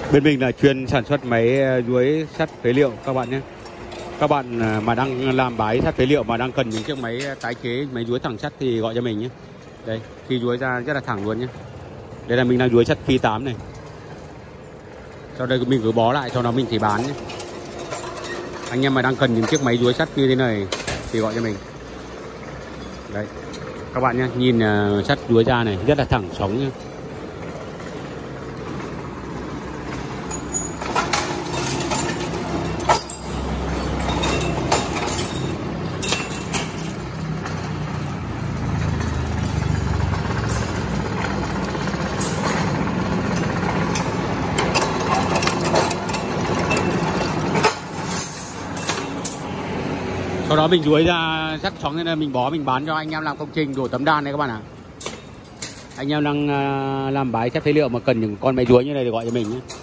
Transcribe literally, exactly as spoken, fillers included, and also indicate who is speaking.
Speaker 1: Bên mình là chuyên sản xuất máy duối sắt phế liệu các bạn nhé. Các bạn mà đang làm bãi sắt phế liệu mà đang cần những chiếc máy tái chế, máy duối thẳng sắt thì gọi cho mình nhé. Đây, khi duối ra rất là thẳng luôn nhé. Đây là mình đang duối sắt phi tám này. Sau đây mình cứ bó lại, sau đó mình chỉ bán nhé. Anh em mà đang cần những chiếc máy duối sắt như thế này thì gọi cho mình. Đây, các bạn nhé, nhìn uh, sắt duối ra này rất là thẳng sống nhé. Sau đó mình duối ra sắt chóng nên là mình bó mình bán cho anh em làm công trình đổ tấm đan này các bạn ạ. À. Anh em đang uh, làm bãi sắt phế liệu mà cần những con máy duối như này thì gọi cho mình nhé.